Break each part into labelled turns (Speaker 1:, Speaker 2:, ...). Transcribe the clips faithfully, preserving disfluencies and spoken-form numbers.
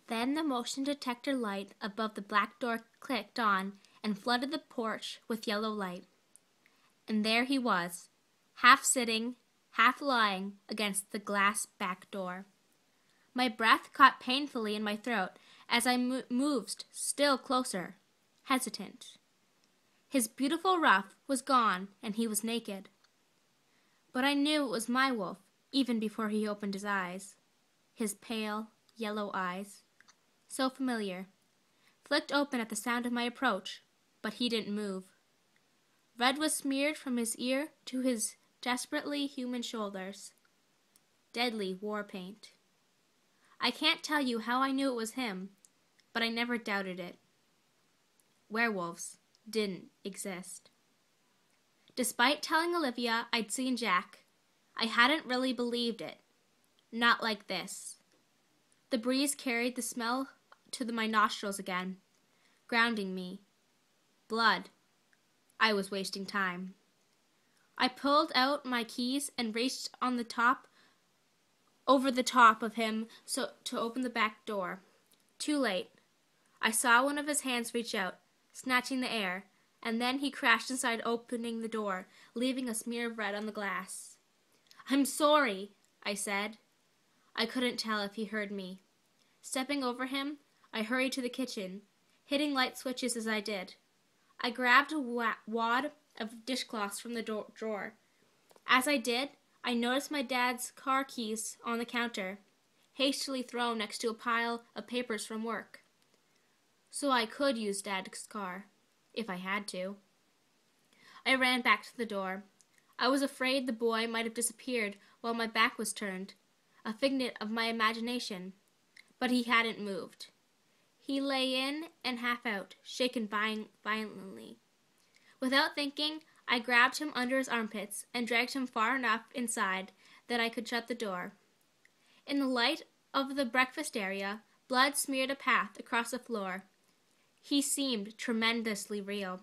Speaker 1: Then the motion detector light above the black door clicked on and flooded the porch with yellow light. And there he was, half sitting, half lying against the glass back door. My breath caught painfully in my throat as I mo- moved still closer, hesitant. His beautiful ruff was gone and he was naked. But I knew it was my wolf even before he opened his eyes. His pale, yellow eyes, so familiar, flicked open at the sound of my approach, but he didn't move. Red was smeared from his ear to his desperately human shoulders. Deadly war paint. I can't tell you how I knew it was him, but I never doubted it. Werewolves didn't exist. Despite telling Olivia I'd seen Jack, I hadn't really believed it. Not like this. The breeze carried the smell to the, my nostrils again, grounding me. Blood. I was wasting time. I pulled out my keys and raced on the top, over the top of him so to open the back door. Too late. I saw one of his hands reach out, snatching the air, and then he crashed inside, opening the door, leaving a smear of red on the glass. "I'm sorry," I said. I couldn't tell if he heard me. Stepping over him, I hurried to the kitchen, hitting light switches as I did. I grabbed a wa- wad of dishcloths from the do- drawer. As I did, I noticed my dad's car keys on the counter, hastily thrown next to a pile of papers from work. So I could use Dad's car, if I had to. I ran back to the door. I was afraid the boy might have disappeared while my back was turned, a figment of my imagination. But he hadn't moved. He lay in and half out, shaken violently. Without thinking, I grabbed him under his armpits and dragged him far enough inside that I could shut the door. In the light of the breakfast area, blood smeared a path across the floor. He seemed tremendously real.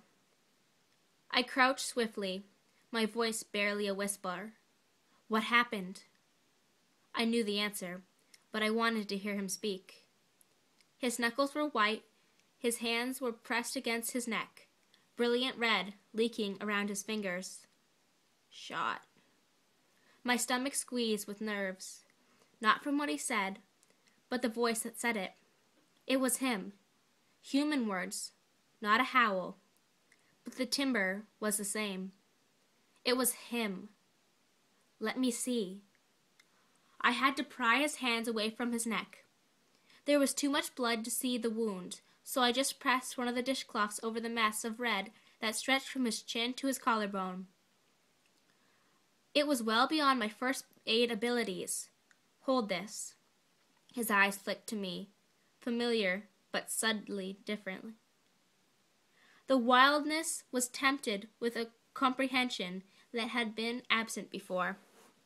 Speaker 1: I crouched swiftly, my voice barely a whisper. What happened? I knew the answer, but I wanted to hear him speak. His knuckles were white, his hands were pressed against his neck, brilliant red leaking around his fingers. Shot. My stomach squeezed with nerves, not from what he said, but the voice that said it. It was him. Human words, not a howl, but the timbre was the same. It was him. Let me see. I had to pry his hands away from his neck. There was too much blood to see the wound, so I just pressed one of the dishcloths over the mess of red that stretched from his chin to his collarbone. It was well beyond my first aid abilities. Hold this. His eyes flicked to me, familiar but subtly different. The wildness was tempted with a comprehension that had been absent before.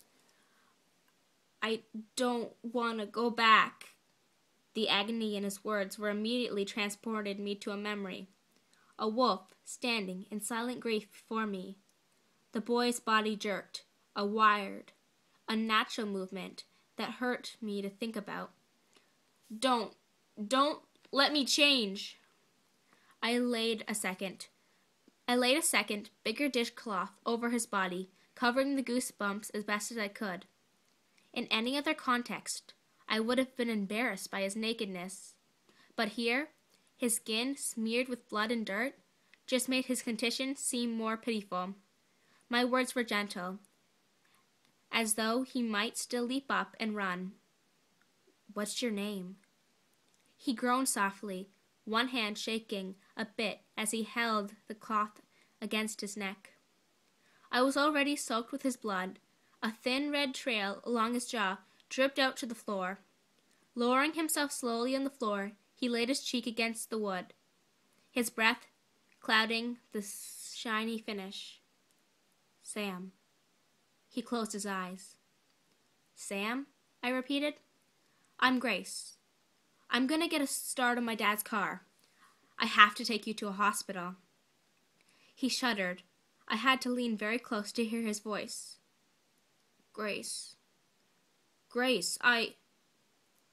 Speaker 1: I don't want to go back. The agony in his words were immediately transported me to a memory. A wolf standing in silent grief before me. The boy's body jerked, a wired, unnatural movement that hurt me to think about. Don't, don't let me change. I laid a second. I laid a second, bigger dishcloth over his body, covering the goosebumps as best as I could. In any other context, I would have been embarrassed by his nakedness. But here, his skin smeared with blood and dirt just made his condition seem more pitiful. My words were gentle, as though he might still leap up and run. What's your name? He groaned softly, one hand shaking a bit as he held the cloth against his neck. I was already soaked with his blood. A thin red trail along his jaw dripped out to the floor. Lowering himself slowly on the floor, he laid his cheek against the wood, his breath clouding the shiny finish. Sam. He closed his eyes. Sam? I repeated. I'm Grace. I'm going to get a start on my dad's car. I have to take you to a hospital. He shuddered. I had to lean very close to hear his voice. Grace. Grace, I...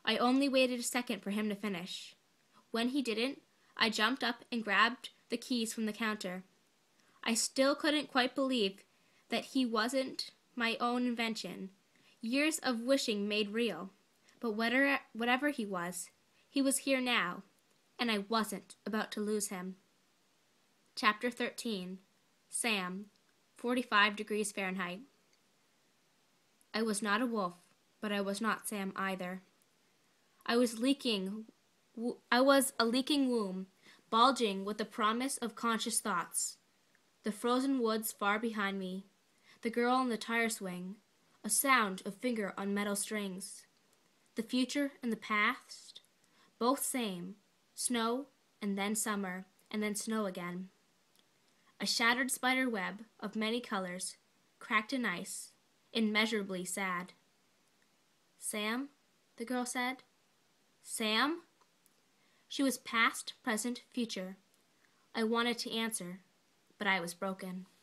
Speaker 1: I only waited a second for him to finish. When he didn't, I jumped up and grabbed the keys from the counter. I still couldn't quite believe that he wasn't my own invention, years of wishing made real. But whatever, whatever he was, he was here now, and I wasn't about to lose him. Chapter thirteen. Sam, forty-five degrees Fahrenheit. I was not a wolf, but I was not Sam either. I was leaking, I was a leaking womb, bulging with the promise of conscious thoughts. The frozen woods far behind me, the girl on the tire swing, a sound of finger on metal strings. The future and the past, both same, snow and then summer and then snow again. A shattered spider web of many colors, cracked in ice, immeasurably sad. Sam, the girl said. Sam? She was past, present, future. I wanted to answer, but I was broken.